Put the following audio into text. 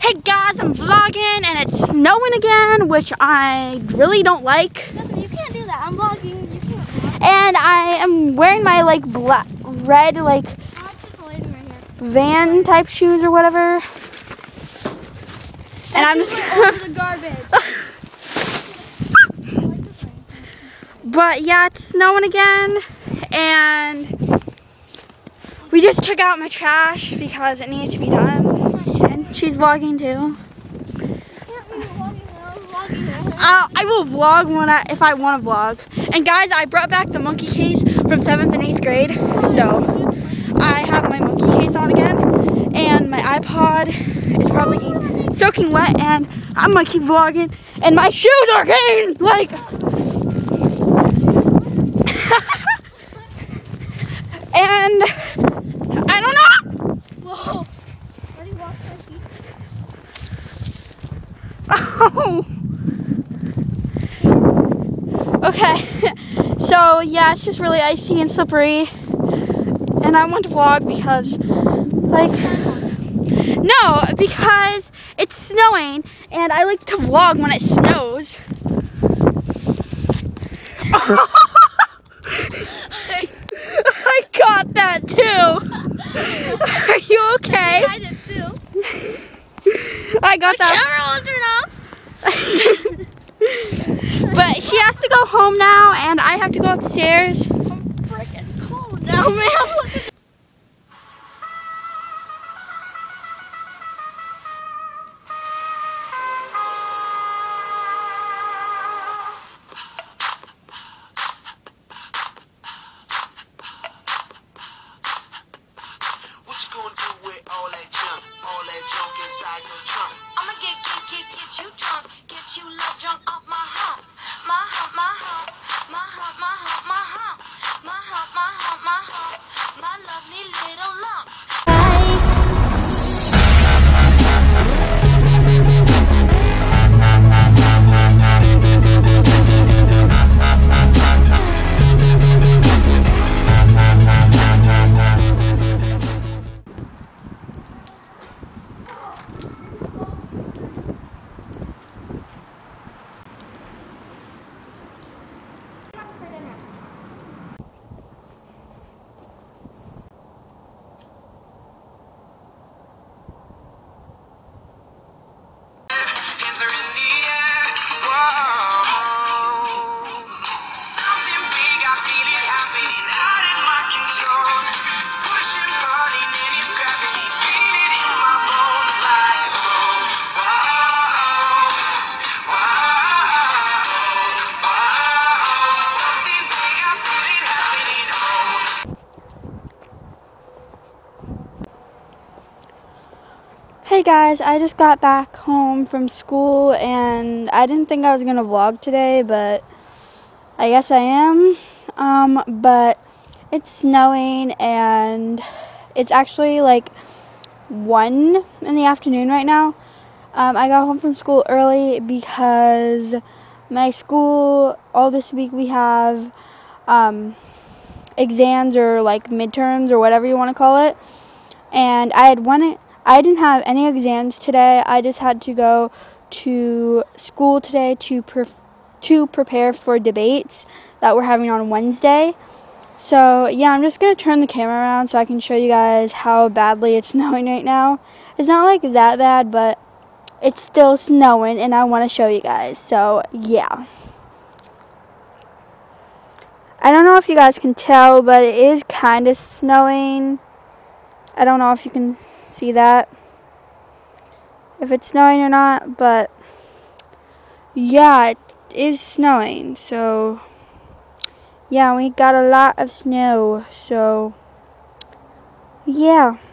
Hey guys, I'm vlogging and it's snowing again, which I really don't like. You can't do that. I'm vlogging. You can't vlog. And I am wearing my like red Oh, it's just waiting right here. van type shoes or whatever. And I'm just over the garbage. But yeah, it's snowing again, and we just took out my trash because it needs to be done. And she's vlogging too. I will vlog if I want to vlog. And guys, I brought back the monkey case from 7th and 8th grade, so I have my monkey case on again, and my iPod is probably soaking wet, and I'm gonna keep vlogging, and my shoes are getting like. And I don't know. Whoa. Already washed my feet. Oh. Okay. So yeah, it's just really icy and slippery. And I want to vlog because, because it's snowing, and I like to vlog when it snows. I got that too. Are you okay? I did too. I got that. My camera won't turn off. But she has to go home now, and I have to go upstairs. I'm freaking cold now, man. Look at all that junk inside your trunk. I'ma get you drunk, get you love drunk off my hump, my hump, my hump, my hump, my hump, my hump, my hump, my hump, my hump, my lovely little lumps. Hey guys, I just got back home from school, and I didn't think I was gonna vlog today, but I guess I am. But it's snowing, and it's actually like 1 in the afternoon right now. I got home from school early because my school, all this week we have exams or like midterms or whatever you want to call it, and I didn't have any exams today. I just had to go to school today to prepare for debates that we're having on Wednesday. So yeah, I'm just gonna turn the camera around so I can show you guys how badly it's snowing right now. It's not like that bad, but it's still snowing, and I want to show you guys. So yeah, I don't know if you guys can tell, but it is kind of snowing. I don't know if you can see that, if it's snowing or not, but yeah, it is snowing. So yeah, we got a lot of snow, so yeah.